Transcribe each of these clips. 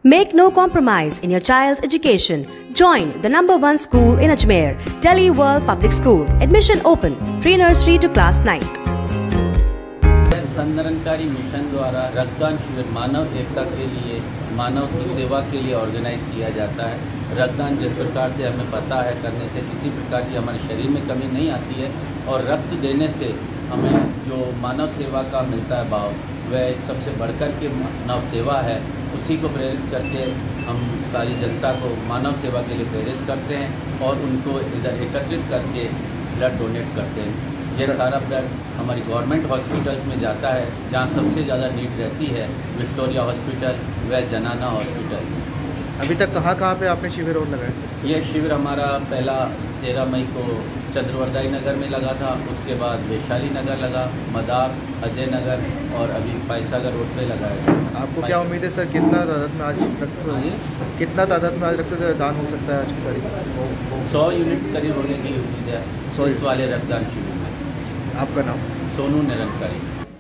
Make no compromise in your child's education. Join the #1 school in Ajmer, Delhi World Public School. Admission open. Pre-nursery to class 9. Sant Nirankari mission द्वारा रक्तदान शिविर मानव एकता के लिए, मानव की सेवा के लिए ऑर्गेनाइज किया जाता है। रक्तदान जिस प्रकार से हमें पता है करने से किसी प्रकार की हमारे शरीर में कमी नहीं आती है और रक्त देने से हमें जो मानव सेवा का मिलता है भाव, वह एक सबसे बढ़कर के मानव सेवा है। उसी को प्रेरित करके हम सारी जनता को मानव सेवा के लिए प्रेरित करते हैं और उनको इधर एकत्रित करके ब्लड डोनेट करते हैं। यह सारा ब्लड हमारी गवर्नमेंट हॉस्पिटल्स में जाता है, जहाँ सबसे ज़्यादा नीड रहती है, विक्टोरिया हॉस्पिटल व जनाना हॉस्पिटल। अभी तक कहाँ पे आपने शिविर और लगाया सर? यह शिविर हमारा पहला 13 मई को चंद्रवरदाई नगर में लगा था, उसके बाद वैशाली नगर लगा, मदार, अजय नगर और अभी पैसागर रोड पे लगाया था। आपको क्या उम्मीद है सर, कितना तादाद में आज रक्तदान हो सकता है आज की तारीख? 100 यूनिट करीब होने की उम्मीद है इस वाले रक्तदान शिविर में। आपका नाम? सोनू निरंकारी।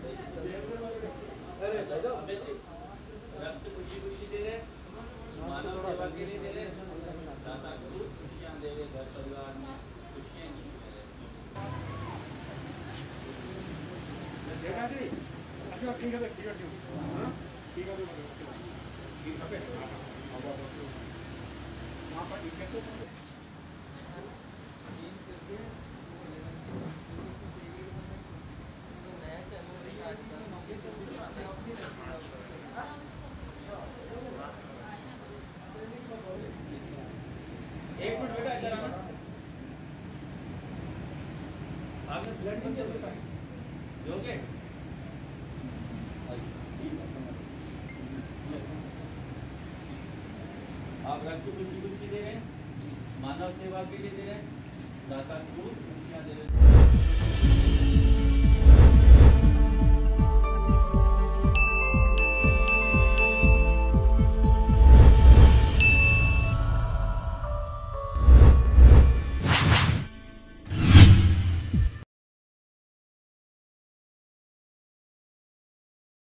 एक मिनट बेटा इधर आना। आपने ब्लड नहीं चल पाए दोगे? आप रक्त कुछ दे रहे हैं, मानव सेवा के लिए दे रहे हैं, दाता दूध खुशियाँ दे रहे हैं।